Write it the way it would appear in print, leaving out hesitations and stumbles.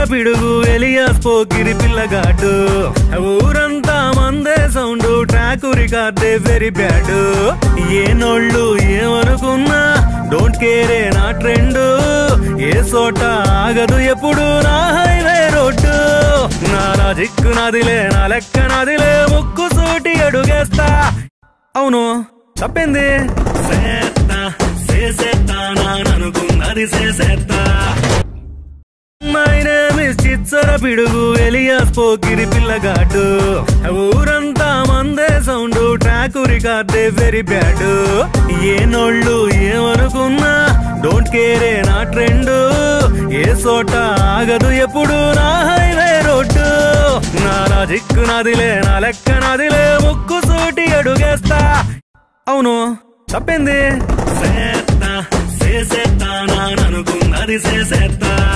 పిడుగు ఎలియాస్ పోకిరి పిల్లగాడు ఊరంతా మందే సౌండ్ ట్రాక్ రికార్డే వెరీ బ్యాడ్ ఏ నోళ్ళు ఏమనుకున్నా డోంట్ కేరే నా ట్రెండ్ ఏ చోట ఆగదు ఎప్పుడు నా హైవే రోడ్డు నా లాజిక్ నాదిలే నా లెక్క నాదిలే ముక్కు సూటి అడుగేస్తా అవును తప్పింది చేసేస్తా నాననుకున్నది చేసేస్తా మై నేమ్ ఇస్ చిచ్చర పిడుగు ఎలియాస్ పోకిరి పిల్లగాడు ఊరంతా మందే సౌండ్ ట్రాక్ రికార్డే వెరీ బ్యాడ్ ఏ నోళ్ళు ఏమనుకున్నా డోంట్ కేరే నా ట్రెండ్ ఏ చోట ఆగదు ఎప్పుడు నా హైవే రోడ్డు నా లాజిక్ నాదిలే నా లెక్క నాదిలే ముక్కు సూటి అడుగేస్తా అవును తప్పింది చేసేస్తా నాననుకున్నది చేసేస్తా